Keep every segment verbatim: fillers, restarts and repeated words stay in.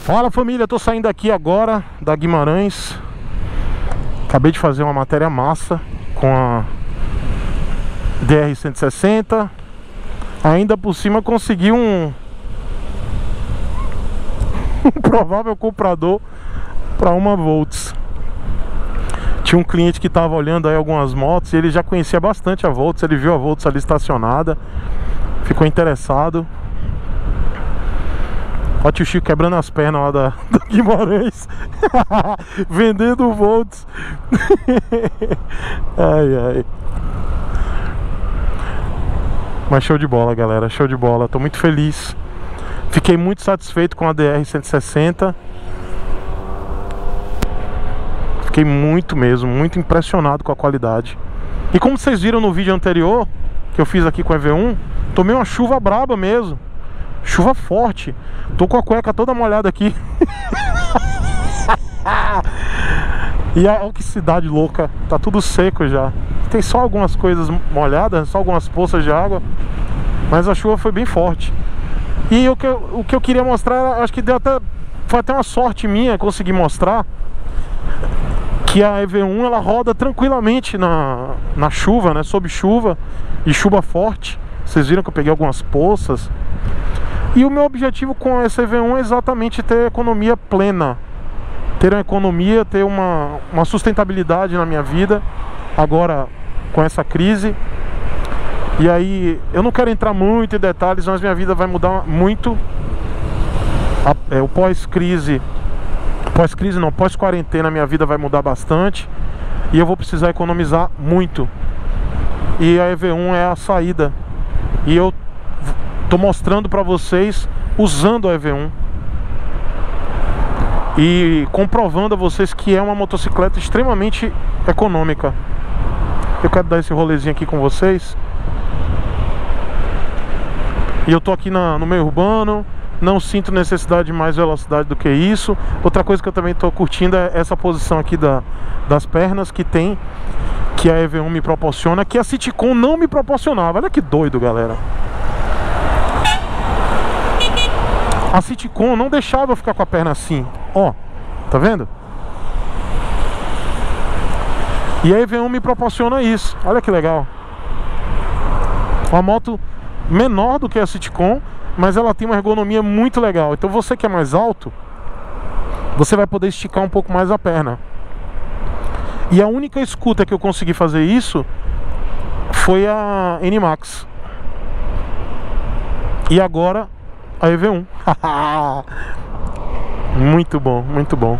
Fala família, tô saindo aqui agora da Guimarães. Acabei de fazer uma matéria massa com a D R cento e sessenta. Ainda por cima consegui um, um provável comprador para uma Volts. Tinha um cliente que estava olhando aí algumas motos e ele já conhecia bastante a Volts. Ele viu a Volts ali estacionada, ficou interessado. Olha o tio Chico quebrando as pernas lá da, da Guimarães. Vendendo Volts. Ai, ai. Mas show de bola, galera, show de bola. Tô muito feliz. Fiquei muito satisfeito com a D R cento e sessenta. Fiquei muito mesmo, muito impressionado com a qualidade. E como vocês viram no vídeo anterior que eu fiz aqui com a E V um, tomei uma chuva braba mesmo. Chuva forte. Tô com a cueca toda molhada aqui. E olha que cidade louca. Tá tudo seco já. Tem só algumas coisas molhadas, só algumas poças de água. Mas a chuva foi bem forte. E o que eu, o que eu queria mostrar, acho que deu até, foi até uma sorte minha conseguir mostrar que a E V um ela roda tranquilamente na, na chuva, né? Sob chuva e chuva forte. Vocês viram que eu peguei algumas poças. E o meu objetivo com essa E V um é exatamente ter economia plena. Ter uma economia, ter uma, uma sustentabilidade na minha vida. Agora com essa crise. E aí eu não quero entrar muito em detalhes, mas minha vida vai mudar muito. A, é, o pós-crise Pós-crise não, pós-quarentena minha vida vai mudar bastante. E eu vou precisar economizar muito. E a E V um é a saída. E eu tô mostrando pra vocês usando a E V um e comprovando a vocês que é uma motocicleta extremamente econômica. Eu quero dar esse rolezinho aqui com vocês. E eu tô aqui na, no meio urbano. Não sinto necessidade de mais velocidade do que isso. Outra coisa que eu também tô curtindo é essa posição aqui da, das pernas que tem, que a E V um me proporciona, que a Citicon não me proporcionava. Olha que doido, galera. A Citicon não deixava eu ficar com a perna assim. Ó, tá vendo? E a E V um me proporciona isso. Olha que legal. Uma moto menor do que a Citicon, mas ela tem uma ergonomia muito legal. Então você que é mais alto, você vai poder esticar um pouco mais a perna. E a única scooter que eu consegui fazer isso foi a N Max. E agora a E V um. Muito bom, muito bom.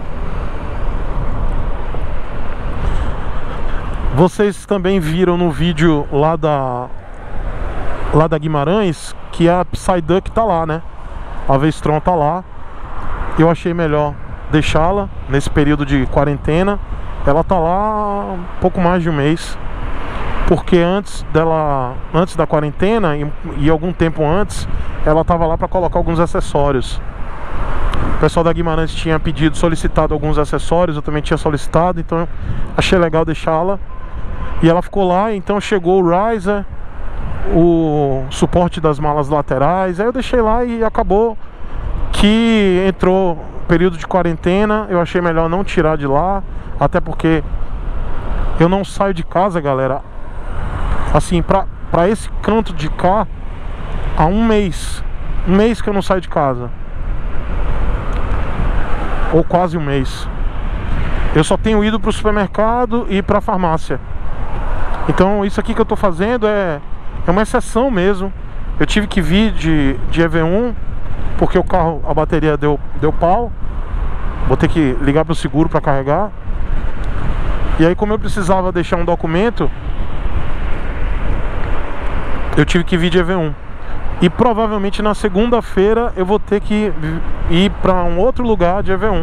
Vocês também viram no vídeo lá da lá da Guimarães que a Psyduck tá lá, né? A V-Strom tá lá. Eu achei melhor deixá-la nesse período de quarentena. Ela tá lá um pouco mais de um mês. Porque antes dela, antes da quarentena e, e algum tempo antes, ela tava lá para colocar alguns acessórios. O pessoal da Guimarães tinha pedido, solicitado alguns acessórios, eu também tinha solicitado, então achei legal deixá-la. E ela ficou lá, então chegou o riser, o suporte das malas laterais. Aí eu deixei lá e acabou que entrou período de quarentena. Eu achei melhor não tirar de lá, até porque eu não saio de casa, galera. Assim, pra, pra esse canto de cá, há um mês. Um mês que eu não saio de casa. Ou quase um mês. Eu só tenho ido pro supermercado e pra farmácia. Então isso aqui que eu tô fazendo é, é uma exceção mesmo. Eu tive que vir de, de E V um, porque o carro, a bateria deu, deu pau. Vou ter que ligar pro seguro pra carregar. E aí, como eu precisava deixar um documento, eu tive que vir de E V um. E provavelmente na segunda-feira eu vou ter que ir para um outro lugar de E V um.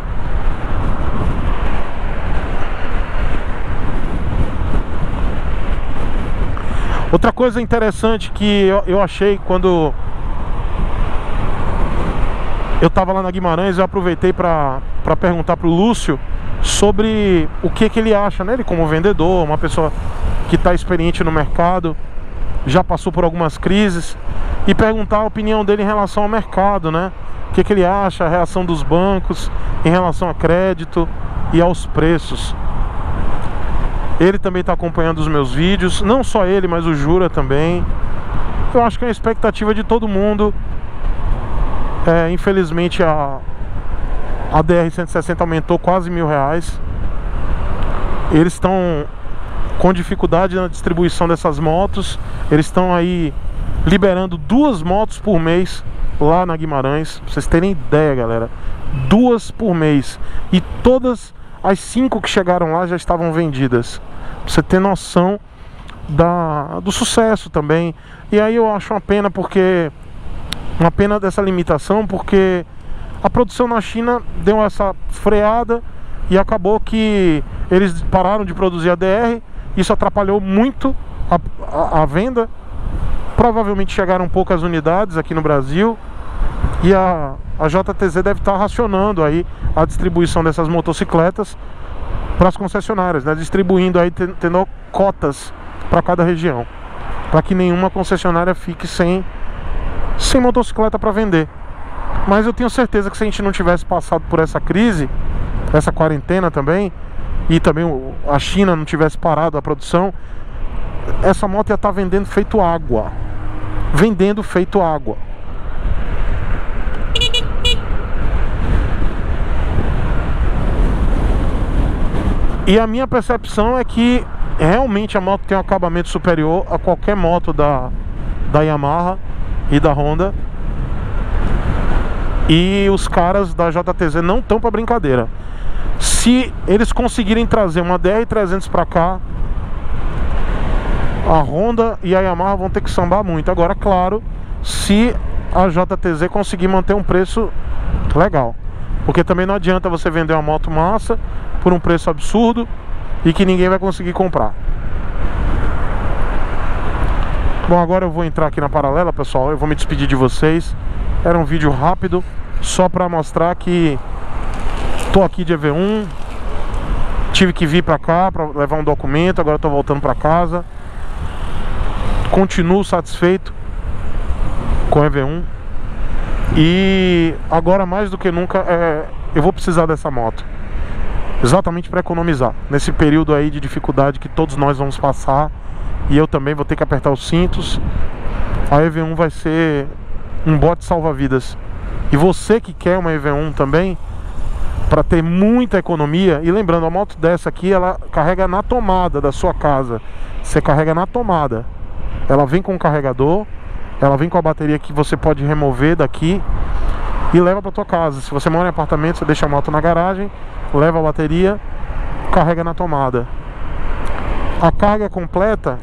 Outra coisa interessante que eu, eu achei quando eu tava lá na Guimarães, eu aproveitei para para perguntar pro Lúcio sobre o que que ele acha, né? Ele como vendedor, uma pessoa que está experiente no mercado, já passou por algumas crises, e perguntar a opinião dele em relação ao mercado, né? o que, que ele acha, a reação dos bancos em relação a crédito e aos preços. Ele também está acompanhando os meus vídeos, não só ele, mas o Jura também. Eu acho que é a expectativa de todo mundo. É, infelizmente a, a D R cento e sessenta aumentou quase mil reais. Eles estão com dificuldade na distribuição dessas motos. Eles estão aí liberando duas motos por mês lá na Guimarães. Pra vocês terem ideia, galera, duas por mês. E todas as cinco que chegaram lá já estavam vendidas. Pra você ter noção da, do sucesso também. E aí eu acho uma pena, porque uma pena dessa limitação, porque a produção na China deu essa freada e acabou que eles pararam de produzir a D R. Isso atrapalhou muito a, a, a venda. Provavelmente chegaram poucas unidades aqui no Brasil. E a, a J T Z deve estar racionando aí a distribuição dessas motocicletas para as concessionárias, né? Distribuindo aí, tendo cotas para cada região, para que nenhuma concessionária fique sem, sem motocicleta para vender. Mas eu tenho certeza que se a gente não tivesse passado por essa crise, essa quarentena também, e também a China não tivesse parado a produção, essa moto ia estar vendendo feito água. Vendendo feito água. E a minha percepção é que realmente a moto tem um acabamento superior a qualquer moto da, da Yamaha e da Honda. E os caras da J T Z não estão para brincadeira. Se eles conseguirem trazer uma D R trezentos para cá, a Honda e a Yamaha vão ter que sambar muito. Agora, claro, se a J T Z conseguir manter um preço legal, porque também não adianta você vender uma moto massa por um preço absurdo e que ninguém vai conseguir comprar. Bom, agora eu vou entrar aqui na paralela, pessoal. Eu vou me despedir de vocês. Era um vídeo rápido, só para mostrar que tô aqui de E V um. Tive que vir para cá para levar um documento. Agora tô voltando para casa. Continuo satisfeito com E V um. E agora mais do que nunca é, eu vou precisar dessa moto, exatamente para economizar nesse período aí de dificuldade que todos nós vamos passar. E eu também vou ter que apertar os cintos. A E V um vai ser um bote salva-vidas. E você que quer uma E V um também, para ter muita economia. E lembrando, a moto dessa aqui, ela carrega na tomada da sua casa. Você carrega na tomada. Ela vem com um carregador, ela vem com a bateria que você pode remover daqui e leva para tua casa. Se você mora em apartamento, você deixa a moto na garagem, leva a bateria, carrega na tomada. A carga completa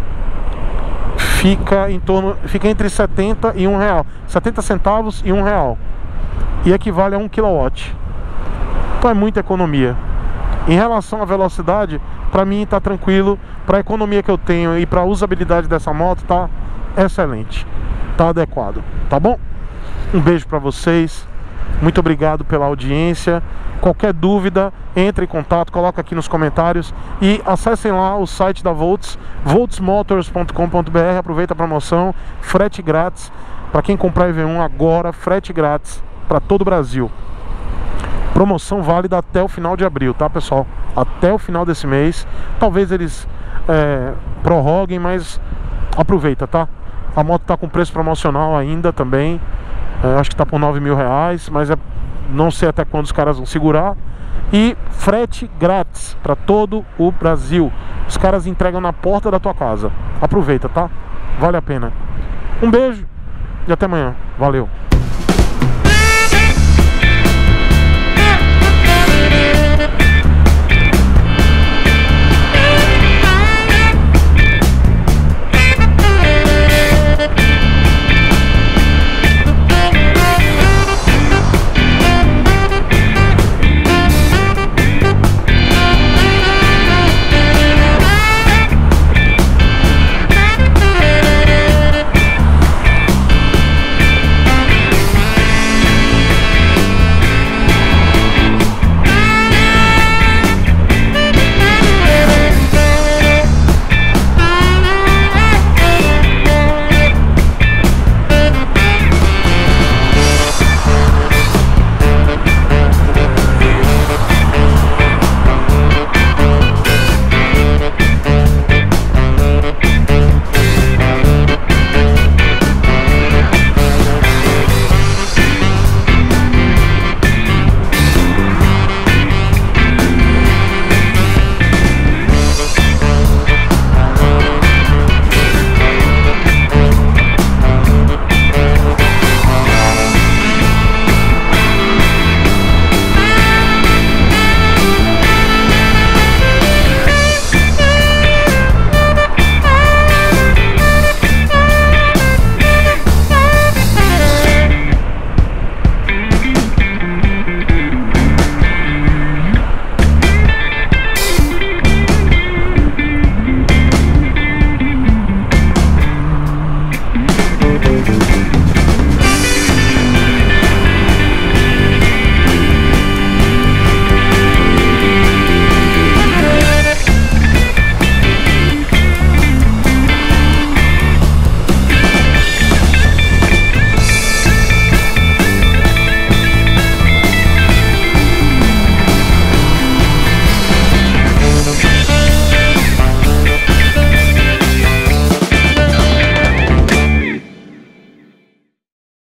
fica em torno, fica entre setenta e um real, setenta centavos e um real, e equivale a um quilowatt. Então é muita economia. Em relação à velocidade, para mim tá tranquilo. Para a economia que eu tenho e para a usabilidade dessa moto, tá excelente, tá adequado, tá bom? Um beijo para vocês. Muito obrigado pela audiência. Qualquer dúvida, entre em contato, coloca aqui nos comentários. E acessem lá o site da Volts, volts motors ponto com ponto br. Aproveita a promoção, frete grátis para quem comprar E V um agora, frete grátis para todo o Brasil. Promoção válida até o final de abril, tá, pessoal? Até o final desse mês. Talvez eles é, prorroguem, mas aproveita, tá? A moto tá com preço promocional ainda também. É, acho que tá por nove mil reais, mas é, não sei até quando os caras vão segurar. E frete grátis para todo o Brasil. Os caras entregam na porta da tua casa. Aproveita, tá? Vale a pena. Um beijo e até amanhã. Valeu!